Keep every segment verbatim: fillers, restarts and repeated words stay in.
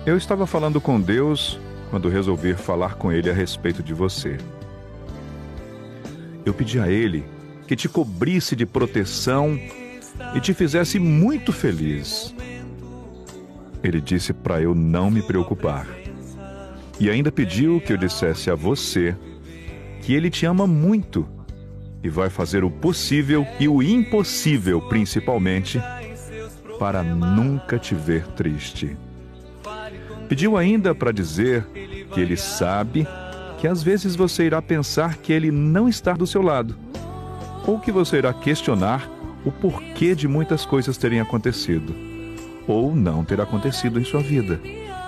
Eu estava falando com Deus quando resolvi falar com Ele a respeito de você. Eu pedi a Ele que te cobrisse de proteção e te fizesse muito feliz. Ele disse para eu não me preocupar. E ainda pediu que eu dissesse a você que Ele te ama muito e vai fazer o possível e o impossível, principalmente, para nunca te ver triste. Pediu ainda para dizer que Ele sabe que às vezes você irá pensar que Ele não está do seu lado, ou que você irá questionar o porquê de muitas coisas terem acontecido, ou não ter acontecido em sua vida.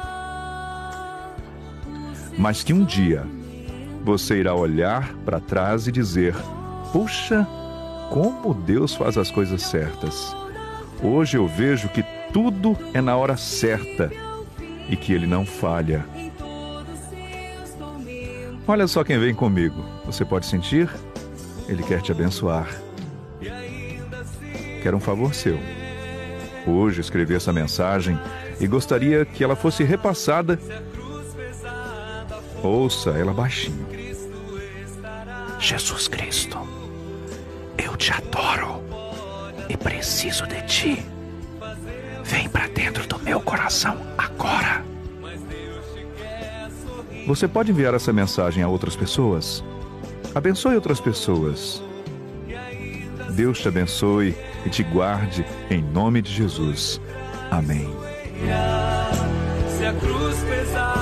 Mas que um dia você irá olhar para trás e dizer: puxa, como Deus faz as coisas certas. Hoje eu vejo que tudo é na hora certa e que Ele não falha. Olha só quem vem comigo. Você pode sentir? Ele quer te abençoar. Quero um favor seu. Hoje escrevi essa mensagem e gostaria que ela fosse repassada. Ouça ela baixinho. Jesus Cristo, eu te adoro e preciso de ti. Vem para dentro do meu coração agora. Você pode enviar essa mensagem a outras pessoas? Abençoe outras pessoas. Deus te abençoe e te guarde em nome de Jesus. Amém. Se a cruz pesar